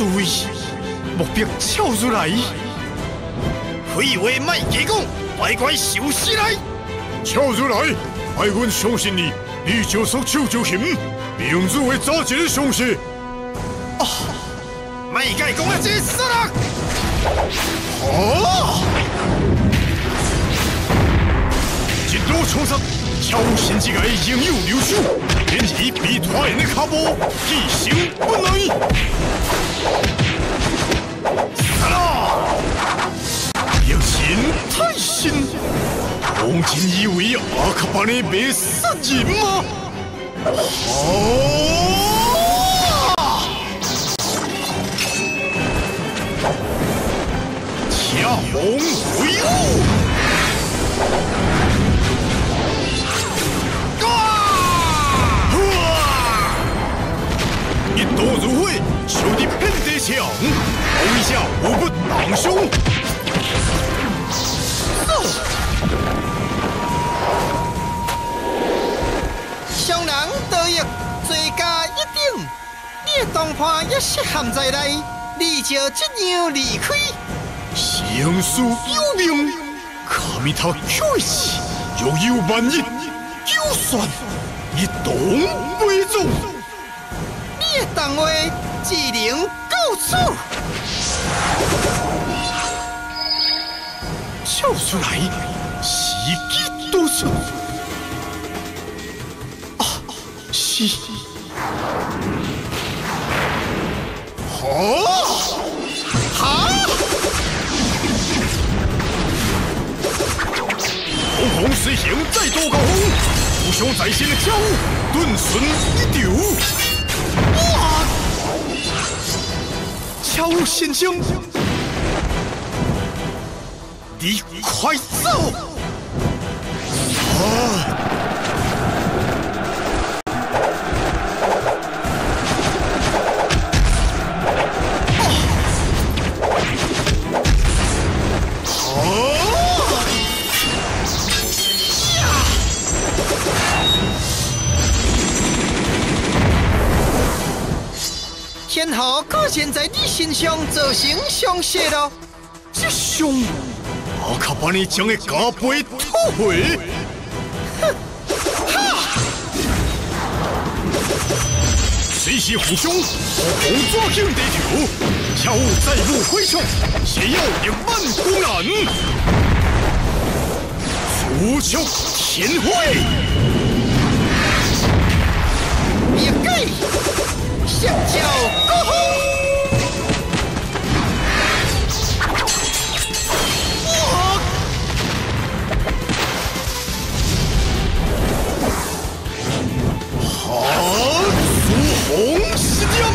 诸位，目标跳出来！ 废话莫加讲，快快收起来！ 跳出来！爱阮相信你，你就束手就擒，明子会早一日相信。 啊！莫甲讲啊，这死人！ 啊！一路冲杀，超神之界应有留守，免伊被拖人的脚步，继承不来。 死啦！ 要钱太新，王真以为阿卡巴尼没杀人吗？恰逢会晤。一刀如火，烧得遍地墙，后一下无不当凶。 商人得意，罪加一等。你的同伴也涉陷在内，你就这样离开。 生死有命，卡米塔choice，若有万一，就算一动为重。 你的同话只能到此。 跳出来，时机多出。啊，是。红红随行再多高峰，不想在先的跳舞，顿瞬一丢。 哇！跳舞先生，你快走！ 天后果然在你身上造成伤势了。 这伤，阿卡巴尼将的加倍吐回。 哼！哈！ 谁是虎兄？红抓进地球，跳舞再不回冲，谁要1万公然？足球天会， 别改，下脚高峰。 红石江，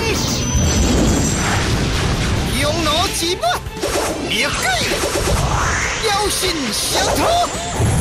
用脑击败，别改，妖心相托。